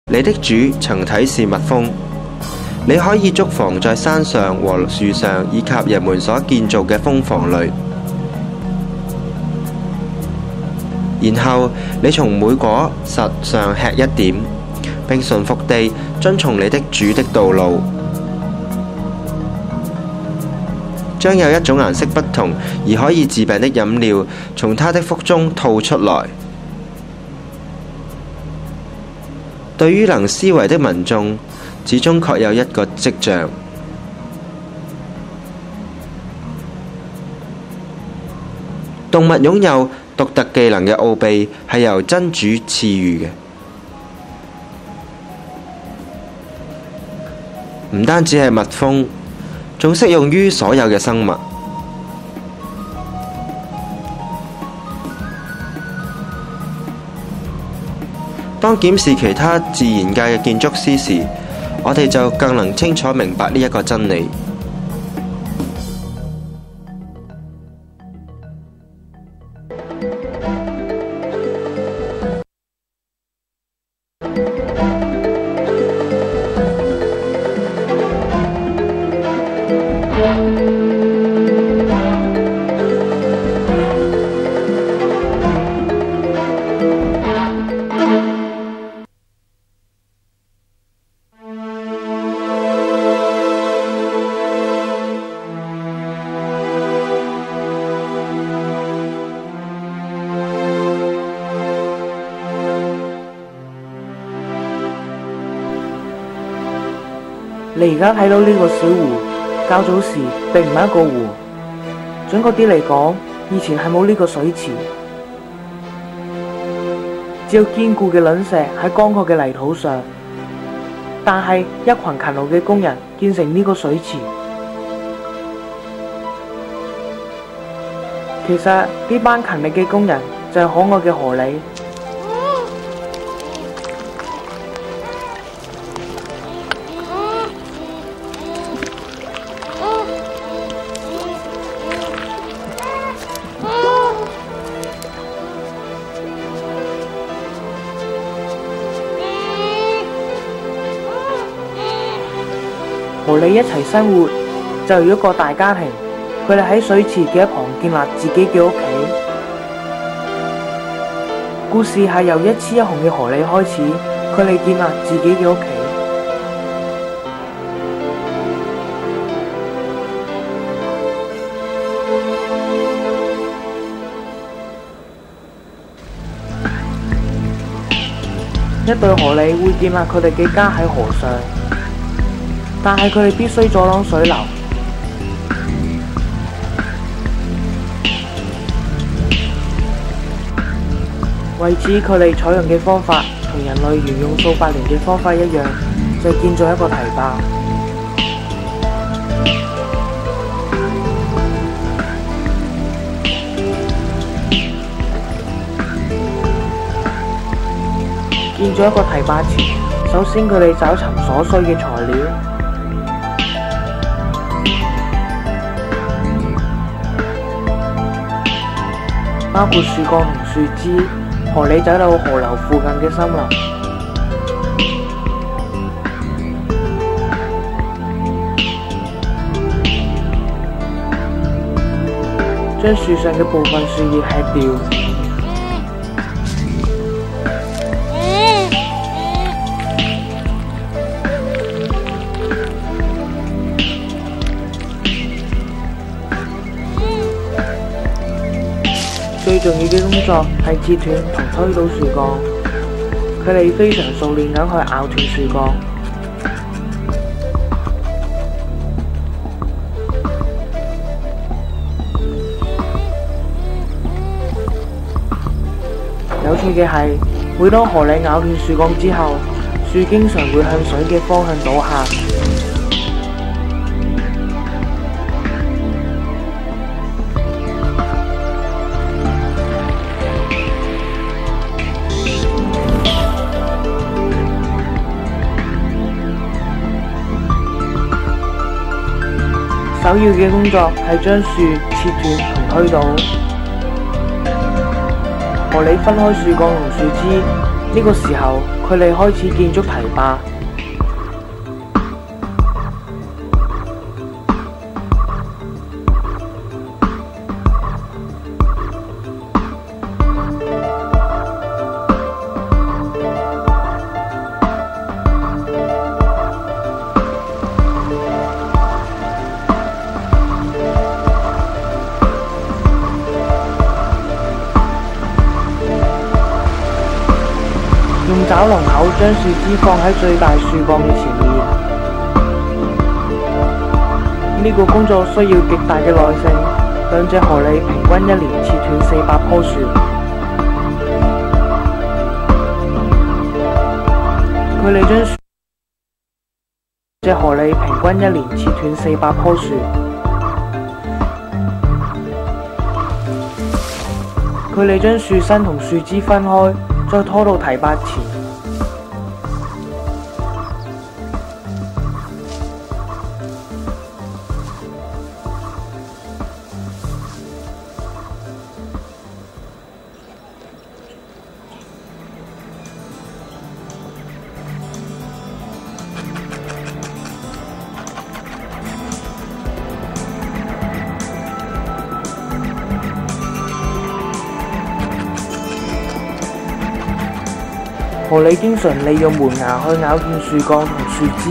你的主曾體是蜜蜂，你可以築房在山上和樹上，以及人們所建造嘅蜂房裏。然後你從每果實上吃一點，並順服地遵從你的主的道路。將有一種顏色不同而可以治病的飲料從他的腹中吐出來。對於能思維的民眾，始終確有一個跡象。動物擁有獨特技能嘅奧秘係由真主賜予嘅，唔單止係蜜蜂，仲適用於所有嘅生物。當檢視其他自然界嘅建築師時，我哋就更能清楚明白呢一個真理。 你而家睇到呢個小湖，較早時並唔係一個湖，準確啲嚟講，以前係冇呢個水池，只有堅固嘅卵石喺乾涸嘅泥土上。但係一群勤勞嘅工人建成呢個水池。其實呢班勤力嘅工人就係可愛嘅河狸。和你一齊生活，就如一個大家庭。佢哋喺水池嘅一旁建立自己嘅屋企。故事係由一雌一雄嘅河狸開始，佢哋建立自己嘅屋企。一對河狸會建立佢哋嘅家喺河上。但係佢哋必須阻擋水流，為此佢哋採用嘅方法同人類沿用數百年嘅方法一樣，就係建造一個堤壩。建咗一個堤壩前，首先佢哋找尋所需嘅材料。包括樹幹同樹枝，河狸走到河流附近嘅森林，將樹上嘅部分樹葉吃掉。最重要嘅工作係切斷同推倒樹幹，佢哋非常熟練咁去咬斷樹幹。有趣嘅係，每當河狸咬斷樹幹之後，樹經常會向水嘅方向倒下。首要嘅工作係將樹切斷同推倒。河狸分開樹幹同樹枝，呢個時候佢哋開始建築堤壩。用爪龍口將樹枝放喺最大樹幹嘅前面。呢個工作需要極大嘅耐性。兩隻河狸平均一年切斷400棵樹。佢哋將隻河狸平均一年切斷400棵樹。佢哋將樹身同樹枝分開，再拖到堤壩前。河狸經常利用門牙去咬斷樹幹同樹枝，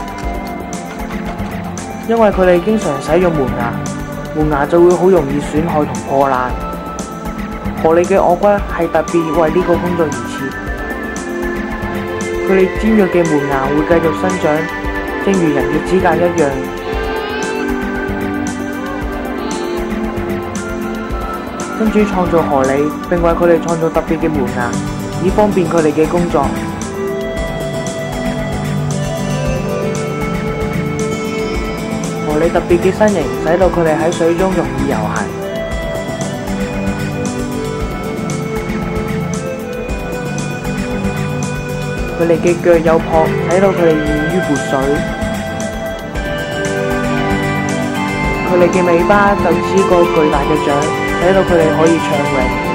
因為佢哋經常使用門牙就會好容易損害同破爛。河狸嘅顎骨係特別為呢個工作而設，佢哋尖銳嘅門牙會繼續生長，正如人嘅指甲一樣。真主創造河狸，並為佢哋創造特別嘅門牙，以方便佢哋嘅工作。河狸特別嘅身形使到佢哋喺水中容易游行。佢哋嘅腳有蹼，使到佢哋易於撥水。佢哋嘅尾巴就似個巨大嘅掌，使到佢哋可以暢泳。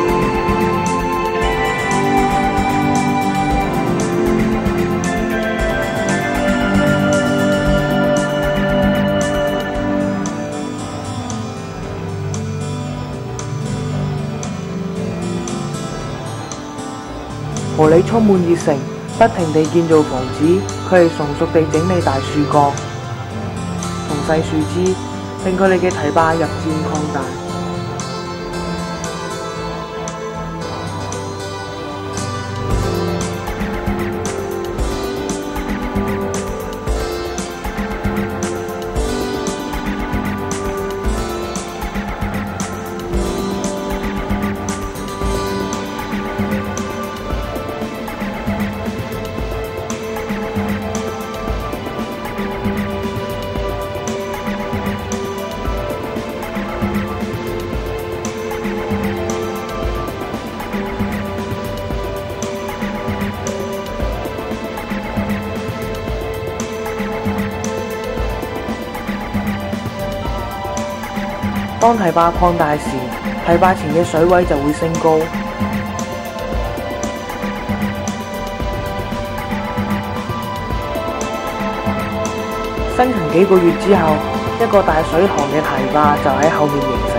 河狸充滿熱誠，不停地建造房子。佢哋純熟地整理大樹幹同細樹枝，令佢哋嘅堤壩日漸擴大。當堤壩擴大時，堤壩前嘅水位就會升高。辛勤幾個月之後，一個大水塘嘅堤壩就喺後面形成。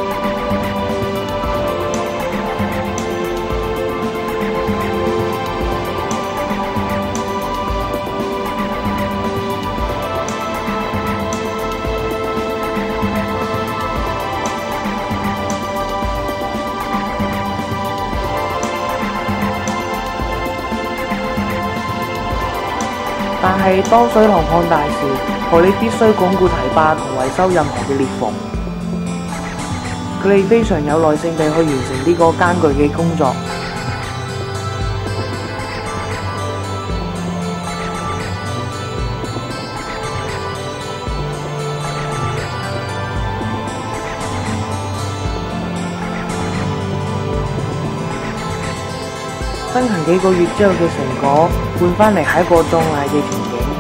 但係當水塘擴大時，河狸必須鞏固堤壩同維修任何嘅裂縫。佢哋非常有耐性地去完成呢個艱巨嘅工作。辛勤幾個月之後嘅成果，換返嚟係一個壯麗嘅情景。